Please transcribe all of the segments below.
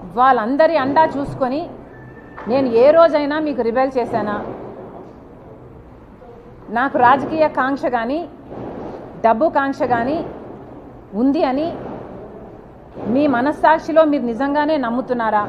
వాళ్ళందరి అండా చూసుకొని నేను ఏ రోజైనా మీకు రిబెల్ చేశానా? నాకు రాజకీయ కాంక్ష కానీ డబ్బు కాంక్ష కానీ ఉంది అని మీ మనస్సాక్షిలో మీరు నిజంగానే నమ్ముతున్నారా?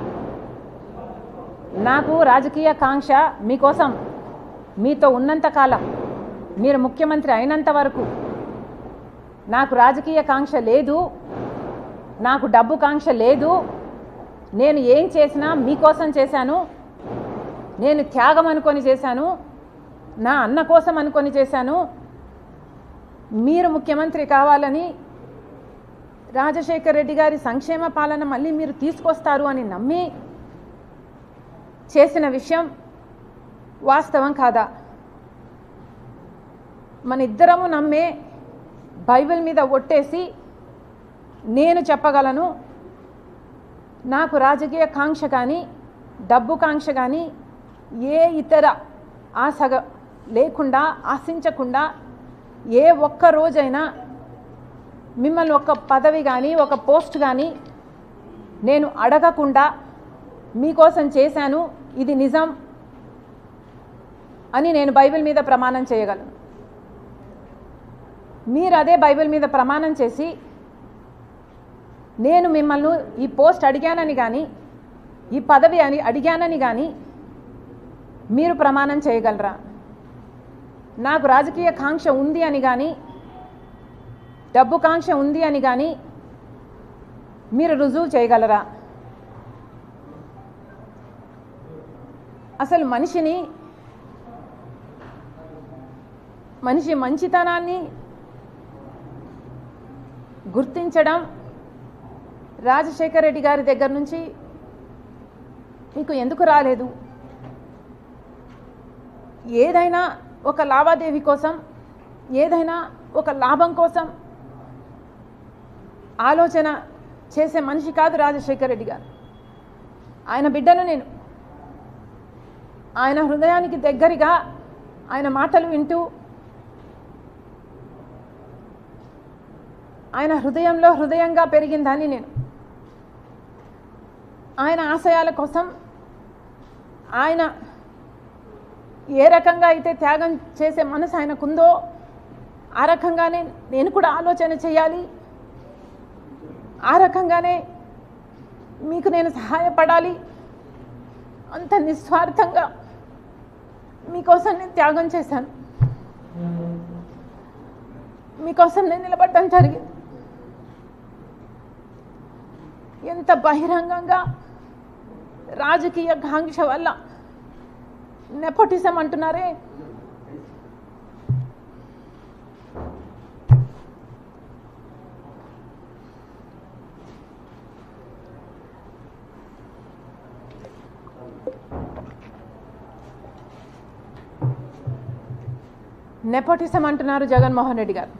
నాకు రాజకీయ కాంక్ష మీకోసం మీతో ఉన్నంతకాలం, మీరు ముఖ్యమంత్రి అయినంత వరకు నాకు రాజకీయ కాంక్ష లేదు, నాకు డబ్బు కాంక్ష లేదు. నేను ఏం చేసినా మీకోసం చేశాను, నేను త్యాగం అనుకొని చేశాను, నా అన్న కోసం అనుకొని చేశాను. మీరు ముఖ్యమంత్రి కావాలని, రాజశేఖర్ రెడ్డి గారి సంక్షేమ పాలన మళ్ళీ మీరు తీసుకొస్తారు అని నమ్మి చేసిన విషయం వాస్తవం కాదా? మన ఇద్దరము నమ్మే బైబిల్ మీద ఒట్టేసి నేను చెప్పగలను, నాకు రాజకీయ కాంక్ష కానీ డబ్బు కాంక్ష కానీ ఏ ఇతర ఆశ లేకుండా, ఆశించకుండా ఏ ఒక్క రోజైనా మిమ్మల్ని ఒక పదవి కానీ ఒక పోస్ట్ కానీ నేను అడగకుండా మీకోసం చేశాను, ఇది నిజం అని నేను బైబిల్ మీద ప్రమాణం చేయగలను. మీరు అదే బైబిల్ మీద ప్రమాణం చేసి నేను మిమ్మల్ని ఈ పోస్ట్ అడిగానని కానీ ఈ పదవి అని అడిగానని కానీ మీరు ప్రమాణం చేయగలరా? నాకు రాజకీయ కాంక్ష ఉంది అని కానీ డబ్బు కాంక్ష ఉంది అని కానీ మీరు రుజువు చేయగలరా? అసలు మనిషి మంచితనాన్ని గుర్తించడం రాజశేఖర్ రెడ్డి గారి దగ్గర నుంచి మీకు ఎందుకు రాలేదు? ఏదైనా ఒక లావాదేవీ కోసం, ఏదైనా ఒక లాభం కోసం ఆలోచన చేసే మనిషి కాదు రాజశేఖర్ రెడ్డి గారు. ఆయన బిడ్డను నేను. ఆయన హృదయానికి దగ్గరగా ఆయన మాటలు వింటూ, ఆయన హృదయంలో హృదయంగా పెరిగిందని నేను. ఆయన ఆశయాల కోసం ఆయన ఏ రకంగా అయితే త్యాగం చేసే మనసు ఆయనకుందో ఆ రకంగానే నేను కూడా ఆలోచన చేయాలి, ఆ రకంగానే మీకు నేను సహాయపడాలి. అంత నిస్వార్థంగా మీకోసం నేను త్యాగం చేశాను, మీకోసం నేను నిలబడడం జరిగింది. ఎంత బహిరంగంగా రాజకీయ కాంక్ష వల్ల నెపోటిజం అంటున్నారే, నెపోటిజం అంటున్నారు జగన్మోహన్ రెడ్డి గారు.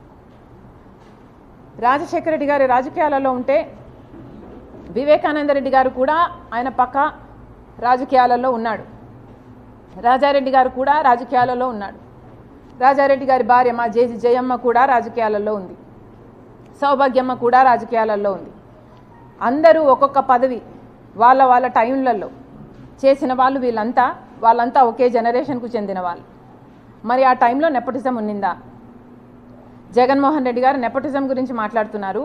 రాజశేఖర రెడ్డి గారి రాజకీయాలలో ఉంటే వివేకానంద రెడ్డి గారు కూడా ఆయన పక్క రాజకీయాలలో ఉన్నాడు, రాజారెడ్డి గారు కూడా రాజకీయాలలో ఉన్నాడు, రాజారెడ్డి గారి భార్య మా జయమ్మ కూడా రాజకీయాలలో ఉంది, సౌభాగ్యమ్మ కూడా రాజకీయాలలో ఉంది. అందరూ ఒక్కొక్క పదవి వాళ్ళ టైంలలో చేసిన వాళ్ళు. వాళ్ళంతా ఒకే జనరేషన్కు చెందిన వాళ్ళు. మరి ఆ టైంలో నెపోటిజం ఉన్నిందా? జగన్మోహన్ రెడ్డి గారు నెపోటిజం గురించి మాట్లాడుతున్నారు.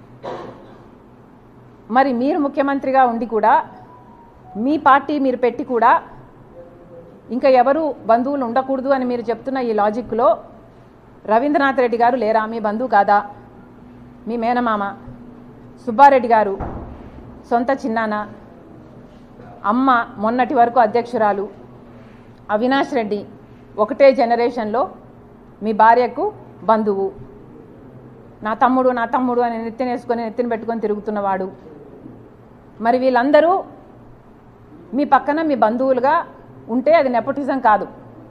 మరి మీరు ముఖ్యమంత్రిగా ఉండి కూడా, మీ పార్టీ మీరు పెట్టి కూడా ఇంకా ఎవరు బంధువులు ఉండకూడదు అని మీరు చెప్తున్న ఈ లాజిక్లో రవీంద్రనాథ్ రెడ్డి గారు లేరా? మీ బంధువు కాదా? మీ మేనమామ. సుబ్బారెడ్డి గారు సొంత చిన్నాన్న, అమ్మ మొన్నటి వరకు అధ్యక్షురాలు. అవినాష్ రెడ్డి ఒకటే జనరేషన్లో మీ భార్యకు బంధువు. నా తమ్ముడు అని నెత్తిన పెట్టుకొని తిరుగుతున్నవాడు. మరి వీళ్ళందరూ మీ పక్కన మీ బంధువులుగా ఉంటే అది నెపోటిజం కాదు.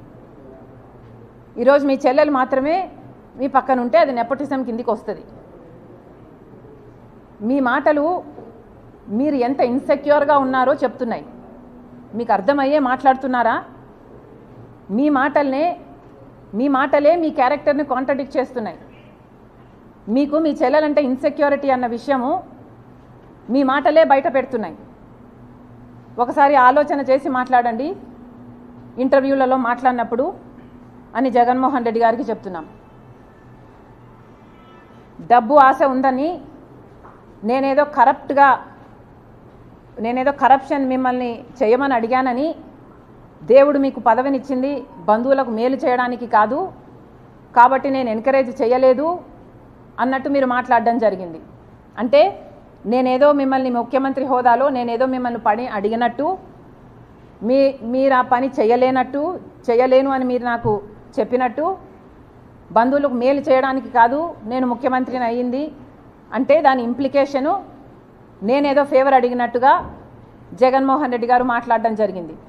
ఈరోజు మీ చెల్లెలు మాత్రమే మీ పక్కన ఉంటే అది నెపోటిజం కిందికి వస్తుంది. మీ మాటలు మీరు ఎంత ఇన్సెక్యూర్గా ఉన్నారో చెప్తున్నాయి. మీకు అర్థమయ్యే మాట్లాడుతున్నారా? మీ మాటలే మీ క్యారెక్టర్ని కాంట్రడిక్ట్ చేస్తున్నాయి. మీకు మీ చెల్లెలంటే ఇన్సెక్యూరిటీ అన్న విషయము మీ మాటలే బయట పెడుతున్నాయి. ఒకసారి ఆలోచన చేసి మాట్లాడండి ఇంటర్వ్యూలలో మాట్లాడినప్పుడు అని జగన్మోహన్ రెడ్డి గారికి చెప్తున్నాం. డబ్బు ఆశ ఉందని నేనేదో కరప్షన్ మిమ్మల్ని చేయమని అడిగానని, దేవుడు మీకు పదవినిచ్చింది బంధువులకు మేలు చేయడానికి కాదు కాబట్టి నేను ఎంకరేజ్ చేయలేదు అన్నట్టు మీరు మాట్లాడడం జరిగింది. అంటే నేనేదో మిమ్మల్ని ముఖ్యమంత్రి హోదాలో నేనేదో మిమ్మల్ని పని అడిగినట్టు, మీరు ఆ పని చేయలేను అని మీరు నాకు చెప్పినట్టు, బంధువులకు మేలు చేయడానికి కాదు నేను ముఖ్యమంత్రిని అయ్యింది అంటే దాని ఇంప్లికేషను నేనేదో ఫేవర్ అడిగినట్టుగా జగన్మోహన్ రెడ్డి గారు మాట్లాడడం జరిగింది.